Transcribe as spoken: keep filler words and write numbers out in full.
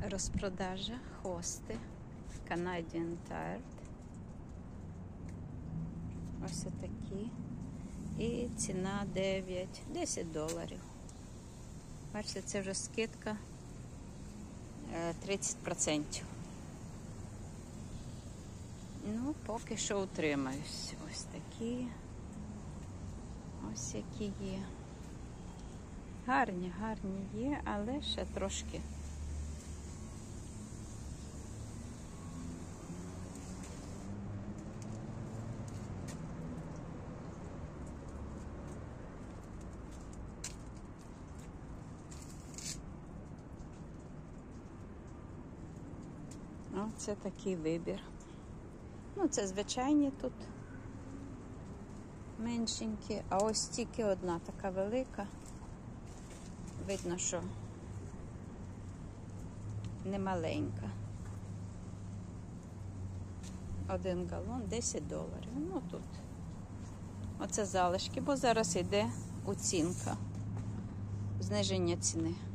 Розпродажа хости Canadian Tire. Ось такі. І ціна дев'ять, десять доларів. Бачите, це вже скидка тридцять відсотків. Ну, поки що утримаюсь. Ось такі. Ось які є. Гарні, гарні є, але ще трошки. Оце такий вибір. Ну, це звичайні тут меншенькі, а ось тільки одна така велика. Видно, що не маленька. Один галон, десять доларів. Ну, тут. Оце залишки, бо зараз йде оцінка, зниження ціни.